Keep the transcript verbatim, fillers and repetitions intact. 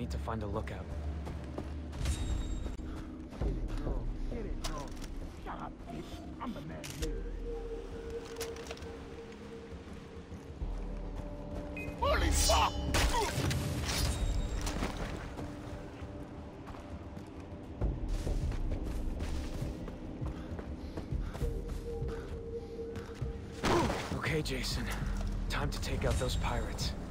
Need to find a lookout. Get it, bro. Shut up, bitch. I'm the man here. Holy fuck! Okay, Jason. Time to take out those pirates.